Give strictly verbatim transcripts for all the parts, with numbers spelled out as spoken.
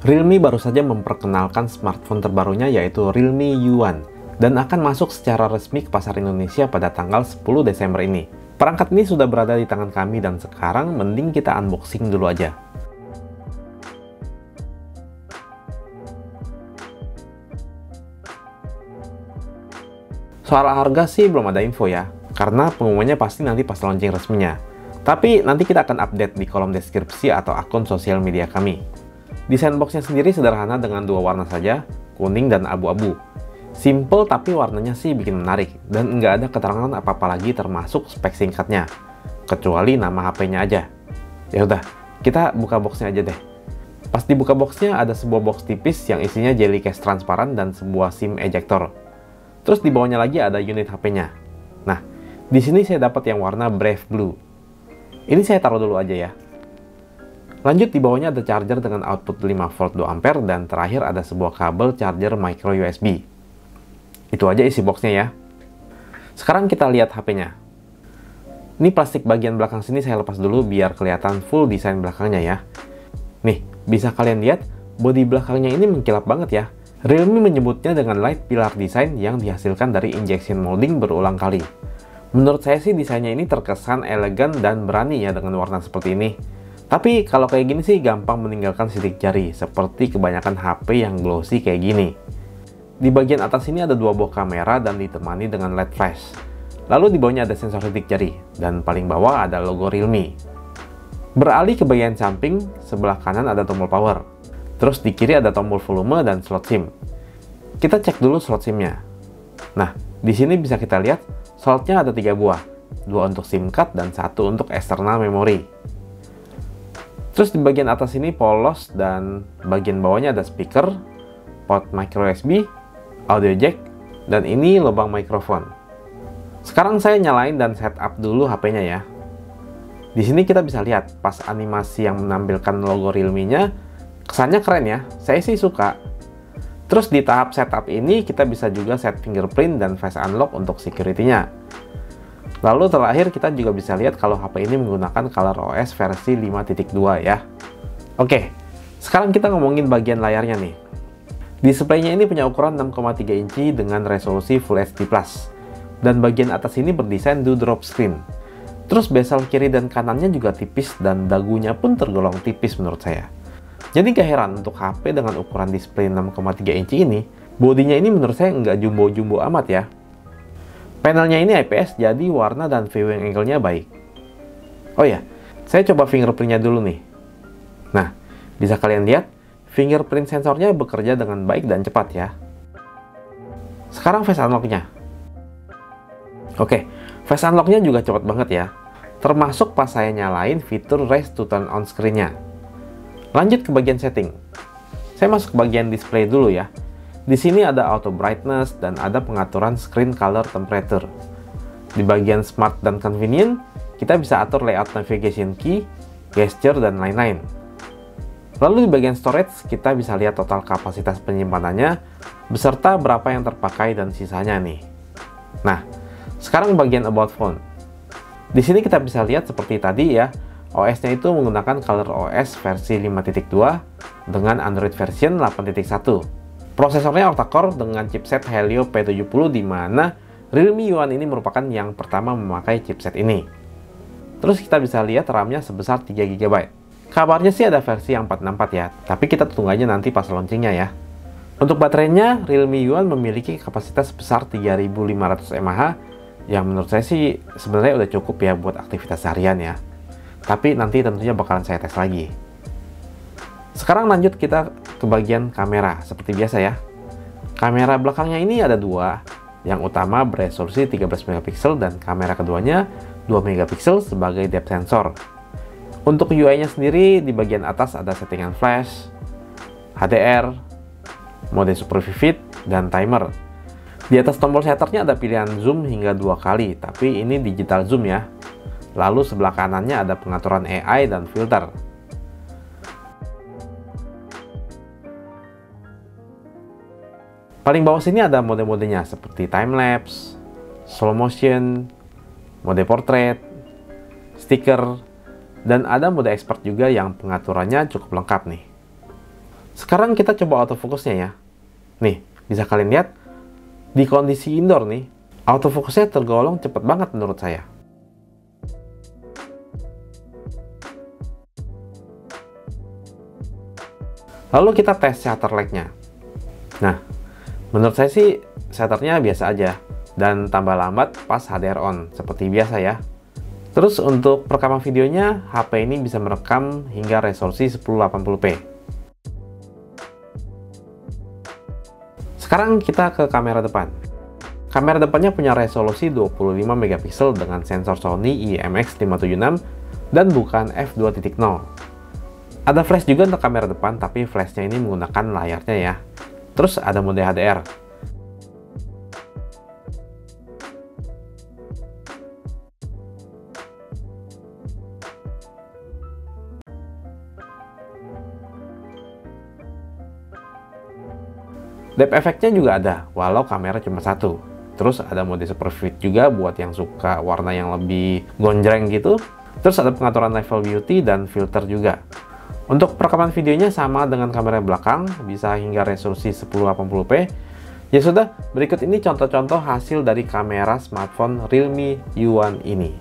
Realme baru saja memperkenalkan smartphone terbarunya yaitu Realme Yuan dan akan masuk secara resmi ke pasar Indonesia pada tanggal sepuluh Desember ini. Perangkat ini sudah berada di tangan kami dan sekarang mending kita unboxing dulu aja. Soal harga sih belum ada info ya, karena pengumumannya pasti nanti pas launching resminya. Tapi nanti kita akan update di kolom deskripsi atau akun sosial media kami. Desain boxnya sendiri sederhana dengan dua warna saja, kuning dan abu-abu. Simple tapi warnanya sih bikin menarik, dan nggak ada keterangan apa-apa lagi termasuk spek singkatnya, kecuali nama H P-nya aja. Ya udah, kita buka boxnya aja deh. Pas dibuka boxnya ada sebuah box tipis yang isinya jelly case transparan dan sebuah SIM ejector. Terus di bawahnya lagi ada unit H P-nya. Nah, di sini saya dapat yang warna Brave Blue. Ini saya taruh dulu aja ya. Lanjut di bawahnya ada charger dengan output lima volt dua ampere dan terakhir ada sebuah kabel charger micro U S B. Itu aja isi boxnya ya. Sekarang kita lihat H P-nya. Ini plastik bagian belakang sini saya lepas dulu biar kelihatan full desain belakangnya ya. Nih, bisa kalian lihat bodi belakangnya ini mengkilap banget ya. Realme menyebutnya dengan light pillar design yang dihasilkan dari injection molding berulang kali. Menurut saya sih desainnya ini terkesan elegan dan berani ya dengan warna seperti ini. Tapi kalau kayak gini sih gampang meninggalkan sidik jari, seperti kebanyakan H P yang glossy kayak gini. Di bagian atas ini ada dua buah kamera dan ditemani dengan L E D flash. Lalu di bawahnya ada sensor sidik jari, dan paling bawah ada logo Realme. Beralih ke bagian samping, sebelah kanan ada tombol power. Terus di kiri ada tombol volume dan slot SIM. Kita cek dulu slot SIM-nya. Nah, di sini bisa kita lihat slotnya ada tiga buah, dua untuk SIM card dan satu untuk external memory. Terus di bagian atas ini polos dan bagian bawahnya ada speaker, port micro U S B, audio jack, dan ini lubang mikrofon. Sekarang saya nyalain dan setup dulu H P-nya ya. Di sini kita bisa lihat pas animasi yang menampilkan logo Realme-nya, kesannya keren ya, saya sih suka. Terus di tahap setup ini kita bisa juga set fingerprint dan face unlock untuk security-nya. Lalu terakhir kita juga bisa lihat kalau H P ini menggunakan ColorOS versi lima titik dua ya. Oke, sekarang kita ngomongin bagian layarnya nih. Displaynya ini punya ukuran enam koma tiga inci dengan resolusi Full H D plus. Dan bagian atas ini berdesain dewdrop screen. Terus bezel kiri dan kanannya juga tipis dan dagunya pun tergolong tipis menurut saya. Jadi gak heran untuk H P dengan ukuran display enam koma tiga inci ini, bodinya ini menurut saya nggak jumbo-jumbo amat ya. Panelnya ini I P S jadi warna dan viewing angle-nya baik. Oh ya, saya coba fingerprint-nya dulu nih. Nah, bisa kalian lihat, fingerprint sensornya bekerja dengan baik dan cepat ya. Sekarang face unlock-nya. Oke, face unlock-nya juga cepat banget ya. Termasuk pas saya nyalain fitur Raise to Turn On screen-nya. Lanjut ke bagian setting. Saya masuk ke bagian display dulu ya. Di sini ada auto brightness dan ada pengaturan screen color temperature. Di bagian smart dan convenient, kita bisa atur layout navigation key, gesture, dan lain-lain. Lalu di bagian storage, kita bisa lihat total kapasitas penyimpanannya, beserta berapa yang terpakai dan sisanya nih. Nah, sekarang bagian about phone. Di sini kita bisa lihat seperti tadi ya, O S-nya itu menggunakan ColorOS versi lima titik dua dengan Android version delapan titik satu. Prosesornya octa-core dengan chipset Helio P tujuh puluh di mana Realme Yuan ini merupakan yang pertama memakai chipset ini. Terus kita bisa lihat RAM-nya sebesar tiga giga byte. Kabarnya sih ada versi yang empat enam empat ya, tapi kita tunggu aja nanti pas launchingnya ya. Untuk baterainya, Realme Yuan memiliki kapasitas sebesar tiga ribu lima ratus mAh yang menurut saya sih sebenarnya udah cukup ya buat aktivitas harian ya. Tapi nanti tentunya bakalan saya tes lagi. Sekarang lanjut kita ke bagian kamera, seperti biasa ya. Kamera belakangnya ini ada dua, yang utama beresolusi tiga belas megapiksel dan kamera keduanya dua megapiksel sebagai depth sensor. Untuk U I-nya sendiri, di bagian atas ada settingan flash, H D R, mode super vivid, dan timer. Di atas tombol shutternya ada pilihan zoom hingga dua kali, tapi ini digital zoom ya. Lalu sebelah kanannya ada pengaturan A I dan filter. Paling bawah sini ada mode-modenya seperti time-lapse, slow motion, mode portrait, stiker, dan ada mode expert juga yang pengaturannya cukup lengkap nih. Sekarang kita coba autofocusnya ya. Nih, bisa kalian lihat, di kondisi indoor nih, autofocusnya tergolong cepet banget menurut saya. Lalu kita tes shutter lag-nya. Nah, menurut saya sih shutternya biasa aja, dan tambah lambat pas H D R on, seperti biasa ya. Terus untuk perekaman videonya, H P ini bisa merekam hingga resolusi sepuluh delapan puluh p. Sekarang kita ke kamera depan. Kamera depannya punya resolusi dua puluh lima megapiksel dengan sensor Sony I M X lima tujuh enam dan bukan f dua titik nol. Ada flash juga untuk kamera depan, tapi flashnya ini menggunakan layarnya ya. Terus ada mode H D R. Depth effect-nya juga ada, walau kamera cuma satu. Terus ada mode super vivid juga buat yang suka warna yang lebih gonjreng gitu. Terus ada pengaturan level beauty dan filter juga. Untuk perekaman videonya sama dengan kamera belakang, bisa hingga resolusi sepuluh delapan puluh p. Ya sudah, berikut ini contoh-contoh hasil dari kamera smartphone Realme U satu ini.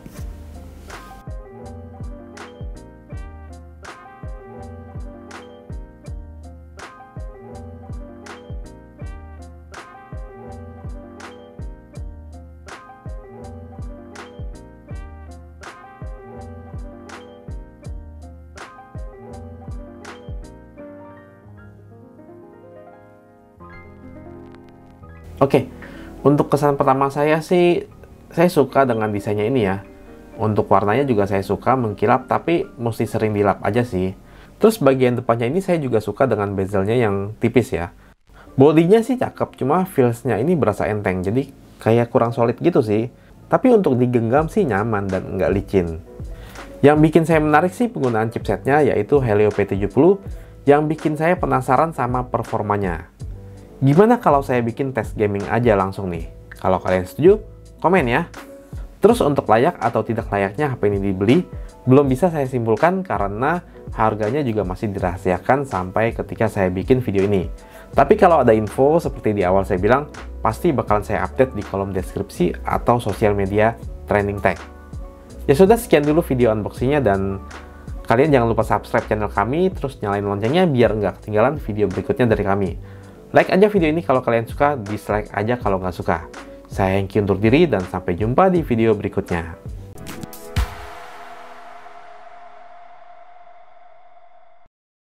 Oke, untuk kesan pertama saya sih, saya suka dengan desainnya ini ya. Untuk warnanya juga saya suka mengkilap, tapi mesti sering dilap aja sih. Terus bagian depannya ini saya juga suka dengan bezelnya yang tipis ya. Bodinya sih cakep, cuma feels-nya ini berasa enteng, jadi kayak kurang solid gitu sih. Tapi untuk digenggam sih nyaman dan nggak licin. Yang bikin saya menarik sih penggunaan chipsetnya, yaitu Helio P tujuh puluh, yang bikin saya penasaran sama performanya. Gimana kalau saya bikin tes gaming aja langsung nih? Kalau kalian setuju, komen ya. Terus untuk layak atau tidak layaknya H P ini dibeli, belum bisa saya simpulkan karena harganya juga masih dirahasiakan sampai ketika saya bikin video ini. Tapi kalau ada info seperti di awal saya bilang, pasti bakalan saya update di kolom deskripsi atau sosial media Trending Tech. Ya sudah, sekian dulu video unboxingnya, dan kalian jangan lupa subscribe channel kami, terus nyalain loncengnya biar nggak ketinggalan video berikutnya dari kami. Like aja video ini kalau kalian suka, dislike aja kalau nggak suka. Saya Hengki undur diri dan sampai jumpa di video berikutnya.